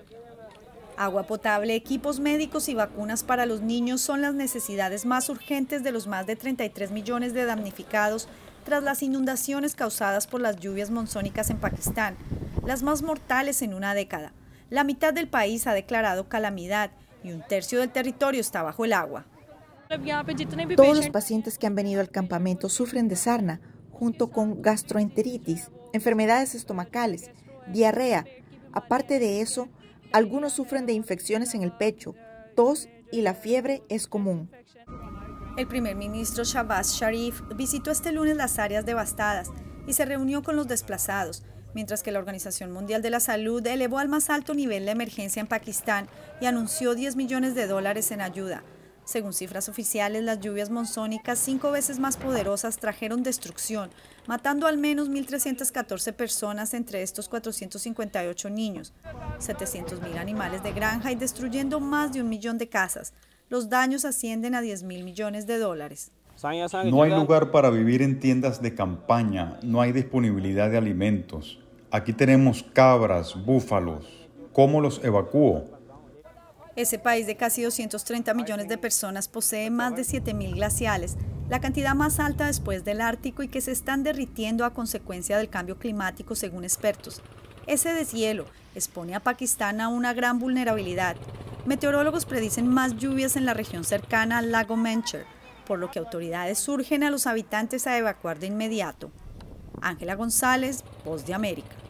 Agua potable, equipos médicos y vacunas para los niños son las necesidades más urgentes de los más de 33 millones de damnificados tras las inundaciones causadas por las lluvias monzónicas en Pakistán, las más mortales en una década. La mitad del país ha declarado calamidad y un tercio del territorio está bajo el agua. Todos los pacientes que han venido al campamento sufren de sarna, junto con gastroenteritis, enfermedades estomacales, diarrea. Aparte de eso, algunos sufren de infecciones en el pecho, tos y la fiebre es común. El primer ministro Shahbaz Sharif visitó este lunes las áreas devastadas y se reunió con los desplazados, mientras que la Organización Mundial de la Salud elevó al más alto nivel la emergencia en Pakistán y anunció $10 millones en ayuda. Según cifras oficiales, las lluvias monzónicas 5 veces más poderosas trajeron destrucción, matando al menos 1.314 personas, entre estos 458 niños, 700.000 animales de granja y destruyendo más de 1 millón de casas. Los daños ascienden a $10.000 millones. No hay lugar para vivir en tiendas de campaña, no hay disponibilidad de alimentos. Aquí tenemos cabras, búfalos. ¿Cómo los evacúo? Ese país de casi 230 millones de personas posee más de 7.000 glaciales, la cantidad más alta después del Ártico y que se están derritiendo a consecuencia del cambio climático según expertos. Ese deshielo expone a Pakistán a una gran vulnerabilidad. Meteorólogos predicen más lluvias en la región cercana al lago Mencher, por lo que autoridades urgen a los habitantes a evacuar de inmediato. Ángela González, Voz de América.